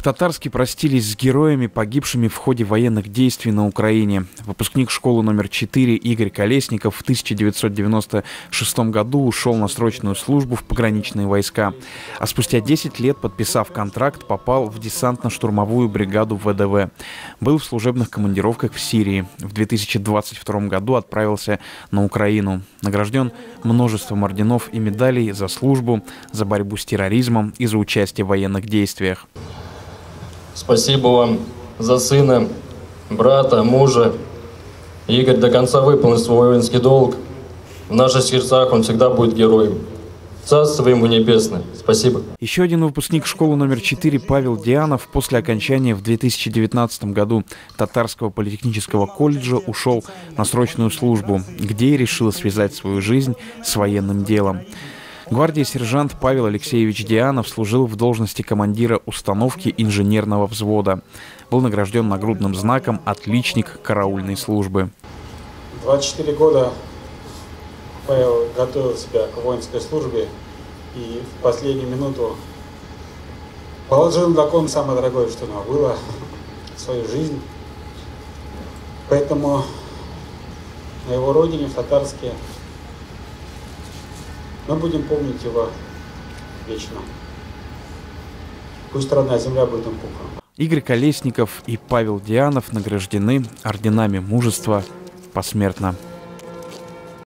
В Татарске простились с героями, погибшими в ходе военных действий на Украине. Выпускник школы номер 4 Игорь Колесников в 1996 году ушел на срочную службу в пограничные войска. А спустя 10 лет, подписав контракт, попал в десантно-штурмовую бригаду ВДВ. Был в служебных командировках в Сирии. В 2022 году отправился на Украину. Награжден множеством орденов и медалей за службу, за борьбу с терроризмом и за участие в военных действиях. Спасибо вам за сына, брата, мужа. Игорь до конца выполнит свой воинский долг. В наших сердцах он всегда будет героем. Царство ему небесное. Спасибо. Еще один выпускник школы номер 4 Павел Дианов после окончания в 2019 году Татарского политехнического колледжа ушел на срочную службу, где и решил связать свою жизнь с военным делом. Гвардии сержант Павел Алексеевич Дианов служил в должности командира установки инженерного взвода. Был награжден нагрудным знаком «Отличник караульной службы». 24 года Павел готовил себя к воинской службе и в последнюю минуту положил на кон самое дорогое, что у него было, свою жизнь. Поэтому на его родине, в Татарске, мы будем помнить его вечно. Пусть родная земля будет им пухом. Игорь Колесников и Павел Дианов награждены орденами мужества посмертно.